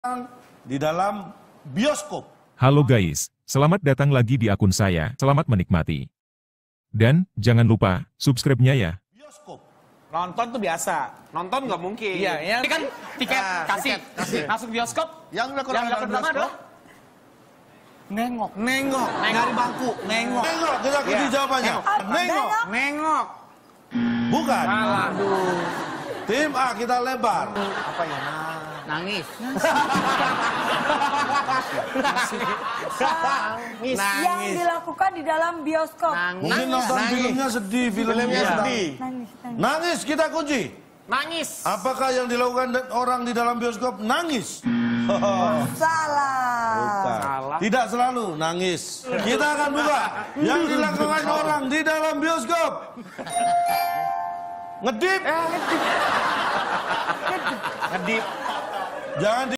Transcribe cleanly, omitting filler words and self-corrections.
di dalam bioskop. Halo guys, selamat datang lagi di akun saya. Selamat menikmati. Dan jangan lupa subscribe-nya ya. Bioskop. Nonton tuh biasa, nonton nggak mungkin. Iya, ini kan tiket kasih masuk bioskop. Yang dilakukan Yang pertama adalah nengok. Nyari bangku, nengok. Nengok, kita kunci jawabannya. Nengok. Nengok. Bukan. Aduh. Tim A kita lebar. Apa ya? Nangis. Yang dilakukan di dalam bioskop. Mungkin nonton filmnya sedih, filmnya sedih. Nangis. Nangis kita kunci. Nangis. Apakah yang dilakukan orang di dalam bioskop nangis? Salah. Bukan. Tidak selalu nangis. Kita akan buka yang dilakukan orang di dalam bioskop. Ngedip. Ngedip. Jangan